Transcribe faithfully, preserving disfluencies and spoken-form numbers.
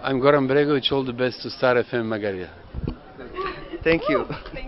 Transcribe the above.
I'm Goran Bregović, all the best to Star F M Magarija. Thank you.